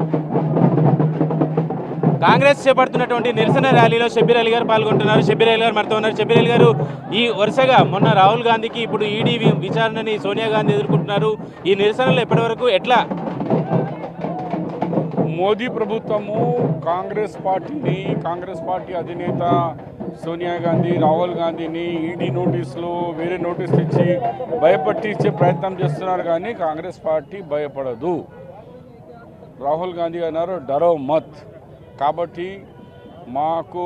కాంగ్రెస్ చేపడుతున్నటువంటి నిరసన ర్యాలీలో షబ్బీర్ అలీ గారు పాల్గొంటున్నారు. షబ్బీర్ అలీ గారు మనతో ఉన్నారు. షబ్బీర్ అలీ గారు, ఈ వరుసగా మొన్న రాహుల్ గాంధీకి ఇప్పుడు ఈడీ విచారణని సోనియా గాంధీ ఎదుర్కొంటున్నారు. ఈ నిరసనలు ఎప్పటివరకు ఎట్లా? మోదీ ప్రభుత్వము కాంగ్రెస్ పార్టీ అధినేత సోనియా గాంధీ, రాహుల్ గాంధీని ఈడీ నోటీసులు, వేరే నోటీసులు ఇచ్చి భయపట్టించే ప్రయత్నం చేస్తున్నారు. కానీ కాంగ్రెస్ పార్టీ భయపడదు. రాహుల్ గాంధీ అన్నారు డరో మత్. కాబట్టి మాకు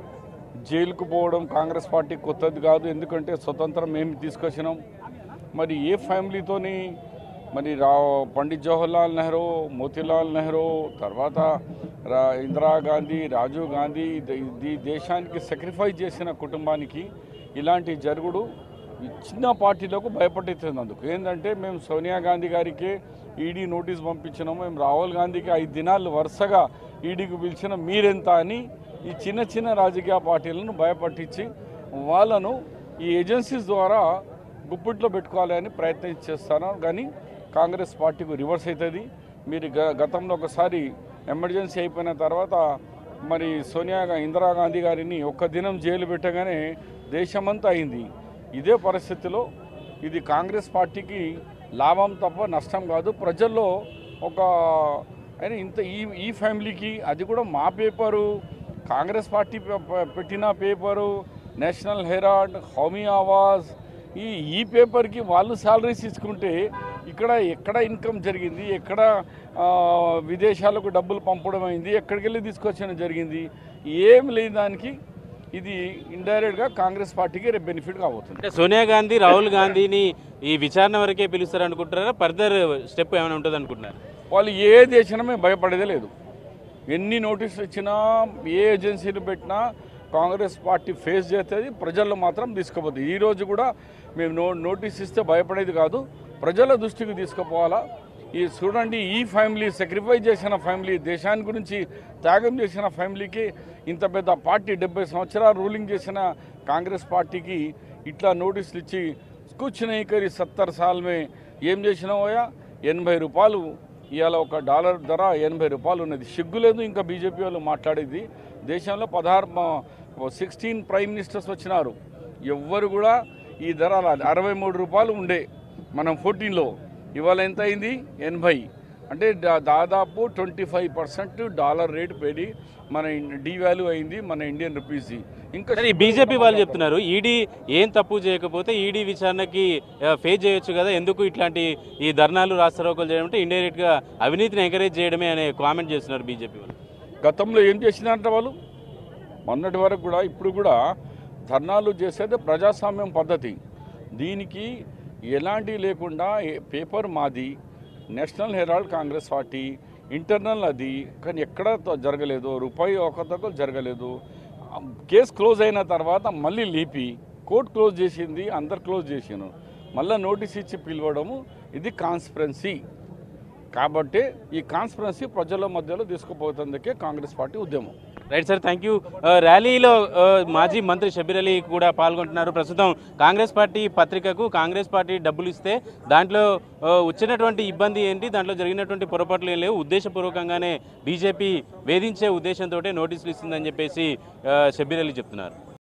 జైలుకు పోవడం కాంగ్రెస్ పార్టీ కొత్తది కాదు. ఎందుకంటే స్వతంత్రం మేము తీసుకొచ్చినాం. మరి ఏ ఫ్యామిలీతోని మరి పండిత్ జవహర్లాల్ నెహ్రూ, మోతీలాల్ నెహ్రూ, తర్వాత ఇందిరాగాంధీ, రాజీవ్ గాంధీ ఈ దేశానికి సాక్రిఫైస్ చేసిన కుటుంబానికి ఇలాంటి జరుగుడు చిన్న పార్టీలకు భయపడుతున్నందుకు ఏంటంటే మేము సోనియా గాంధీ గారికి ఈడీ నోటీస్ పంపించినాము. మేము రాహుల్ గాంధీకి 5 దినాలు వరుసగా ఈడీకి పిలిచిన మీరెంత అని ఈ చిన్న చిన్న రాజకీయ పార్టీలను భయపట్టించి వాళ్ళను ఈ ఏజెన్సీస్ ద్వారా గుప్పిట్లో పెట్టుకోవాలని ప్రయత్నం చేస్తాను. కానీ కాంగ్రెస్ పార్టీకి రివర్స్ అవుతుంది. మీరు గతంలో ఒకసారి ఎమర్జెన్సీ అయిపోయిన తర్వాత మరి ఇందిరాగాంధీ గారిని 1 దినం జైలు పెట్టగానే దేశమంతా అయింది. ఇదే పరిస్థితిలో ఇది కాంగ్రెస్ పార్టీకి లాభం తప్ప నష్టం కాదు. ప్రజల్లో ఒక అయినా ఇంత ఈ ఫ్యామిలీకి అది కూడా మా పేపరు, కాంగ్రెస్ పార్టీ పెట్టిన paper, National Herald, Qaumi Awaz, ఈ పేపర్కి వాళ్ళు శాలరీస్ తీసుకుంటే ఎక్కడ ఇన్కమ్ జరిగింది, ఎక్కడ విదేశాలకు డబ్బులు పంపడం అయింది, ఎక్కడికి వెళ్ళి తీసుకొచ్చడం జరిగింది, ఏం లేని దానికి ఇది ఇండైరెక్ట్గా కాంగ్రెస్ పార్టీకి రేపు బెనిఫిట్ కాబోతుంది. అంటే సోనియా గాంధీ, రాహుల్ గాంధీని ఈ విచారణ వరకే పిలుస్తారు అనుకుంటున్నారా? ఫర్దర్ స్టెప్ ఏమైనా ఉంటుంది అనుకుంటున్నారు? వాళ్ళు ఏ దేశమే భయపడేదే లేదు. ఎన్ని నోటీసులు ఇచ్చినా, ఏ ఏజెన్సీలు పెట్టినా కాంగ్రెస్ పార్టీ ఫేస్ చేస్తుంది. ప్రజల్లో మాత్రం తీసుకుపోతుంది. ఈరోజు కూడా మేము నోటీస్ ఇస్తే భయపడేది కాదు, ప్రజల దృష్టికి తీసుకుపోవాలా. ఈ చూడండి, ఈ ఫ్యామిలీ సాక్రిఫైస్ చేసిన ఫ్యామిలీ, దేశాన్ని గురించి త్యాగం చేసిన ఫ్యామిలీకి ఇంత పెద్ద పార్టీ 70 సంవత్సరాలు రూలింగ్ చేసిన కాంగ్రెస్ పార్టీకి ఇట్లా నోటీసులు ఇచ్చి కూర్చుని 70 साल में ఏం చేసినావోయా? 80 రూపాయలు ఇవాళ $1 ధర 80 రూపాయలు ఉన్నది. సిగ్గులేదు ఇంకా బీజేపీ వాళ్ళు మాట్లాడేది. దేశంలో 16 ప్రైమ్ మినిస్టర్స్ వచ్చినారు. ఎవ్వరు కూడా ఈ ధర 63 రూపాయలు ఉండే మనం 14లో, ఇవాళ ఎంత అయింది? 80. అంటే దాదాపు 25% డాలర్ రేటు పెరిగి మన డీవాల్యూ అయింది మన ఇండియన్ రూపీస్. ఇంకా బీజేపీ వాళ్ళు చెప్తున్నారు ఈడీ ఏం తప్పు చేయకపోతే ఈడీ విచారణకి ఫేస్ చేయొచ్చు కదా, ఎందుకు ఇట్లాంటి ఈ ధర్నాలు, రాస్తారోకోలు చేయడం అంటే ఇండైరెక్ట్గా అవినీతిని ఎంకరేజ్ చేయడమే అనే కామెంట్ చేస్తున్నారు బీజేపీ వాళ్ళు. గతంలో ఏం చేసినారంటే వాళ్ళు మొన్నటి వరకు కూడా, ఇప్పుడు కూడా ధర్నాలు చేసేది ప్రజాస్వామ్యం పద్ధతి. దీనికి ఎలాంటి లేకుండా పేపర్ మాది, National Herald Congress party, internal అది, కానీ ఎక్కడ జరగలేదు, రూపాయి ఒకతకు జరగలేదు. కేసు క్లోజ్ అయిన తర్వాత మళ్ళీ లేపి కోర్టు క్లోజ్ చేసింది, అందరు క్లోజ్ చేసాను, మళ్ళీ నోటీస్ ఇచ్చి పిలవడము, ఇది కాన్స్పిరెన్సీ. కాబట్టి ఈ కాన్స్పిరెన్సీ ప్రజల మధ్యలో తీసుకుపోతుందకే కాంగ్రెస్ పార్టీ ఉద్యమం. Right sir, thank you. ర్యాలీలో మాజీ మంత్రి షబ్బీర్ అలీ కూడా పాల్గొంటున్నారు. ప్రస్తుతం కాంగ్రెస్ పార్టీ పత్రికకు కాంగ్రెస్ పార్టీ డబ్బులు ఇస్తే దాంట్లో వచ్చినటువంటి ఇబ్బంది ఏంటి, దాంట్లో జరిగినటువంటి పొరపాట్లు ఏం లేవు, ఉద్దేశపూర్వకంగానే బీజేపీ వేధించే ఉద్దేశంతో నోటీసులు ఇస్తుందని చెప్పేసి షబ్బీర్ అలీ చెప్తున్నారు.